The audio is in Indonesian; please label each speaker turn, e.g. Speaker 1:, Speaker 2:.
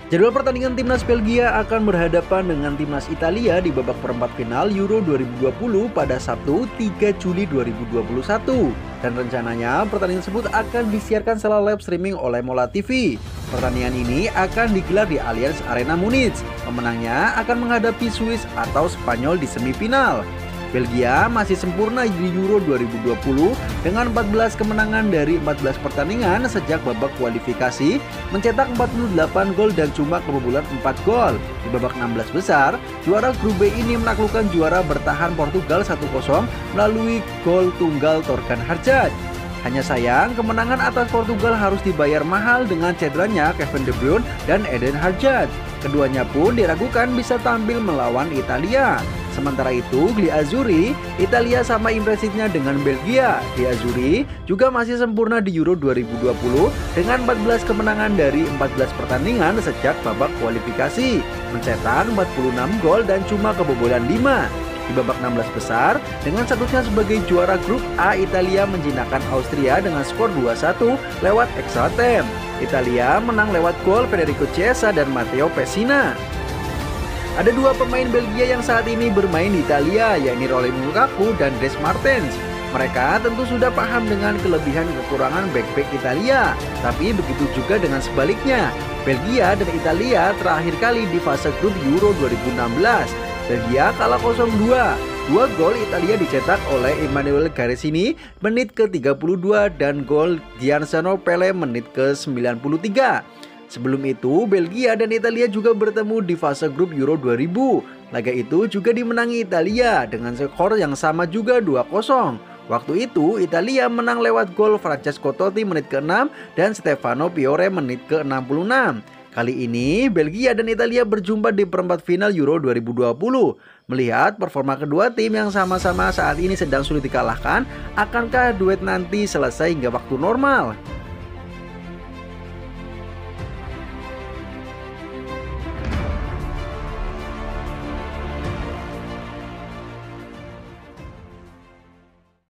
Speaker 1: Jadwal pertandingan timnas Belgia akan berhadapan dengan timnas Italia di babak perempat final Euro 2020 pada Sabtu 3 Juli 2021. Dan rencananya pertandingan tersebut akan disiarkan secara live streaming oleh Mola TV. Pertandingan ini akan digelar di Allianz Arena Munich. Pemenangnya akan menghadapi Swiss atau Spanyol di semifinal. Belgia masih sempurna di Euro 2020 dengan 14 kemenangan dari 14 pertandingan sejak babak kualifikasi, mencetak 48 gol dan cuma kebobolan 4 gol. Di babak 16 besar, juara grup B ini menaklukkan juara bertahan Portugal 1-0 melalui gol tunggal Thorgan Hazard. Hanya sayang, kemenangan atas Portugal harus dibayar mahal dengan cederanya Kevin De Bruyne dan Eden Hazard. Keduanya pun diragukan bisa tampil melawan Italia. Sementara itu, Gli Azzurri, Italia sama impresinya dengan Belgia. Gli Azzurri juga masih sempurna di Euro 2020 dengan 14 kemenangan dari 14 pertandingan sejak babak kualifikasi, mencetak 46 gol dan cuma kebobolan 5. Di babak 16 besar, dengan statusnya sebagai juara grup A, Italia menjinakkan Austria dengan skor 2-1 lewat extra time. Italia menang lewat gol Federico Chiesa dan Matteo Pessina. Ada dua pemain Belgia yang saat ini bermain di Italia, yakni Romelu Lukaku dan Dries Mertens. Mereka tentu sudah paham dengan kelebihan kekurangan bek-bek Italia, tapi begitu juga dengan sebaliknya. Belgia dan Italia terakhir kali di fase grup Euro 2016. Belgia kalah 0-2. Dua gol Italia dicetak oleh Emanuele Garissini menit ke-32 dan gol Gianzano Pelle menit ke-93. Sebelum itu, Belgia dan Italia juga bertemu di fase grup Euro 2000. Laga itu juga dimenangi Italia dengan skor yang sama juga 2-0. Waktu itu, Italia menang lewat gol Francesco Totti menit ke-6 dan Stefano Piore menit ke-66. Kali ini, Belgia dan Italia berjumpa di perempat final Euro 2020. Melihat performa kedua tim yang sama-sama saat ini sedang sulit dikalahkan, akankah duet nanti selesai hingga waktu normal?